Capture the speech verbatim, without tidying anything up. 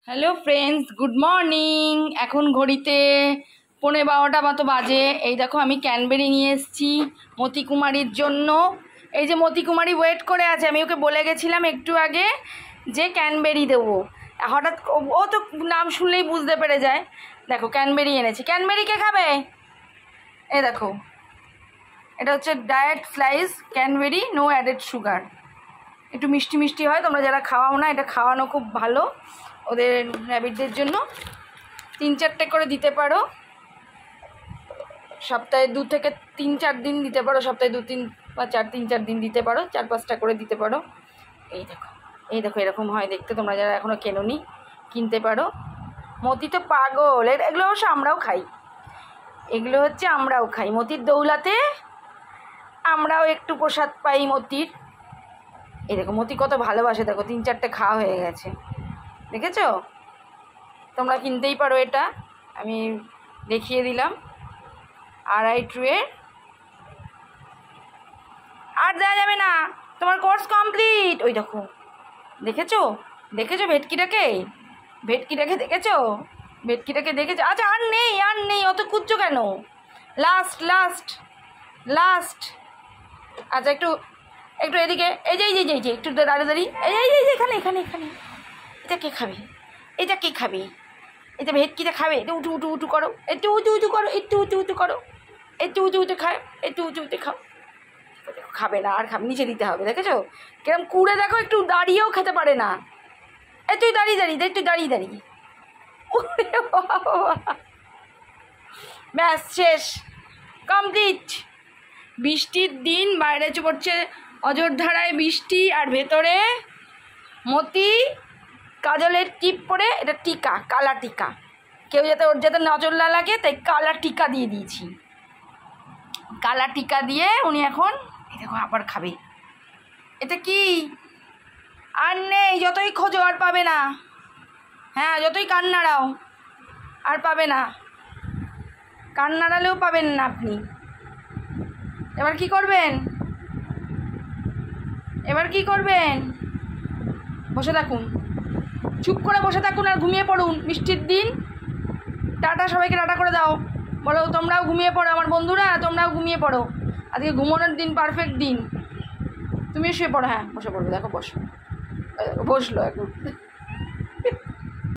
Hello friends, good morning. এখন ঘড়িতে পৌনে বারোটা মতো বাজে। এই দেখো আমি ক্যানবেরি নিয়ে এসেছি মতিকুমারীর জন্য। এই যে মতিকুমারী ওয়েট করে আছে, আমি ওকে বলে গেছিলাম একটু আগে যে ক্যানবেরি দেবো। হঠাৎ ও তো নাম শুনলেই বুঝতে পেরে যায়। দেখো ক্যানবেরি এনেছি। ক্যানবেরি কে খাবে? এই দেখো, এটা হচ্ছে diet slice cranberry, no added sugar. একটু মিষ্টি মিষ্টি হয়, তোমরা যারা খাওয়াও না এটা খাওয়ানো খুব ভালো ওদের র্যাবিটদের জন্য। তিন চারটে করে দিতে পারো, সপ্তাহে দু থেকে তিন চার দিন দিতে পারো, সপ্তাহে দু তিন বা চার তিন চার দিন দিতে পারো, চার পাঁচটা করে দিতে পারো। এই দেখো এই দেখো এরকম হয় দেখতে, তোমরা যারা এখনও কেনোনি কিনতে পারো। মতি তো পাগল, এগুলো অবশ্য আমরাও খাই, এগুলো হচ্ছে আমরাও খাই মতির দৌলাতে, আমরাও একটু প্রসাদ পাই মতির। এই দেখো মতি কত ভালোবাসে, দেখো তিন চারটে খাওয়া হয়ে গেছে, দেখেছো? তোমরা কিনতেই পারো, এটা আমি দেখিয়ে দিলাম। আড়াই ট্রুয়ের আর দেওয়া যাবে না, তোমার কোর্স কমপ্লিট। ওই দেখো, দেখেছো দেখেছো ভেটকিটাকে, ভেটকিটাকে দেখেছো, ভেটকিটাকে দেখেছো? আচ্ছা আর নেই, আর নেই, অত কুচ্ছো কেন? লাস্ট লাস্ট লাস্ট আচ্ছা একটু একটু এদিকে, এই যে এই যে এই যে একটু দাঁড়িয়ে দাঁড়িয়ে, এই এই যে এখানে এখানে এখানে এটা কে খাবে? এটা কে খাবে? এটা ভেটকিটা খাবে? এটা উঠু উঠু উঠু করো, একটু উঁচু উঁচু করো, একটু উঁচু উঁচু করো, একটু উঁচু উঁচু খায়, একটু উঁচু উঁচু খাও। খাবে না, আর খাবে, নিচে দিতে হবে। দেখেছো কিরম কুড়ে? দেখো একটু দাঁড়িয়েও খেতে পারে না। এই তুই দাঁড়িয়ে দাঁড়িয়ে একটু দাঁড়িয়ে দাঁড়িয়ে ব্যাস শেষ, কমপ্লিট। বৃষ্টির দিন, বাইরে পড়ছে অযোধ্যারায় বৃষ্টি, আর ভেতরে মতি কাজলের টিপ পরে, এটা টিকা, কালা টিকা, কেউ যাতে ওর যাতে নজর না লাগে তাই কালা টিকা দিয়ে দিয়েছি। কালা টিকা দিয়ে উনি এখন দেখো আবার খাবে। এটা কি? আর নেই, যতই খোঁজো আর পাবে না। হ্যাঁ, যতই কান নাড়াও আর পাবে না, কান নাড়ালেও পাবেন না আপনি। এবার কি করবেন? এবার কি করবেন? বসে থাকুন, চুপ করে বসে থাকুন আর ঘুমিয়ে পড়ুন। বৃষ্টির দিন, টাটা, সবাইকে টাটা করে দাও, বলো তোমরাও ঘুমিয়ে পড়ো, আমার বন্ধুরা তোমরাও ঘুমিয়ে পড়ো, আজকে ঘুমানোর দিন, পারফেক্ট দিন। তুমি শুয়ে পড়ো, হ্যাঁ বসে পড়বে, দেখো বসো, বসলো এখন।